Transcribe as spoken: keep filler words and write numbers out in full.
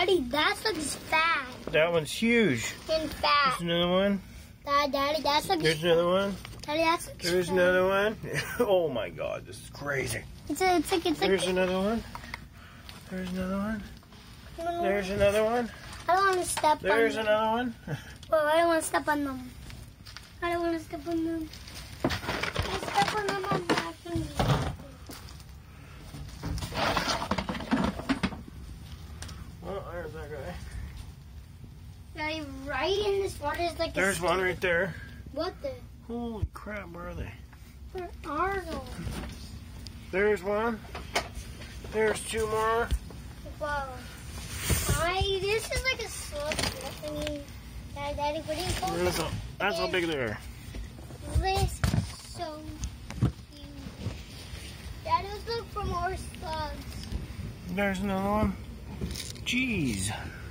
Daddy, that looks fat. That one's huge. And fat. There's another one. Dad, Daddy, that looks There's another one. Daddy, that looks There's fat. another one. Oh my God, this is crazy. It's, a, it's like, it's like. There's another one. There's another one. There's another one. I don't want to step There's on them. another one. Well, I don't want to step on them. I don't want to step on them. I step on them on back and Oh, there's that guy. Daddy, right in this water is like a There's one right there. What the? Holy crap, where are they? Where are those? There's one. There's two more. Whoa. I, this is like a slug. I mean, Daddy, Daddy, what do you call That's it? how, that's how big they are. This is so huge. Daddy, let's look for more slugs. There's another one. Jeez.